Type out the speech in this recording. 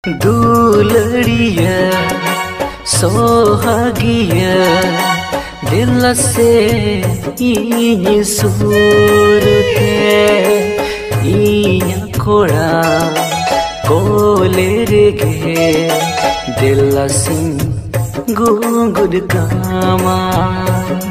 दुलड़िया सोहागिया दिल से इन सुर के इया खोड़ा कोले गे दिल सिंह गुंगुर कामा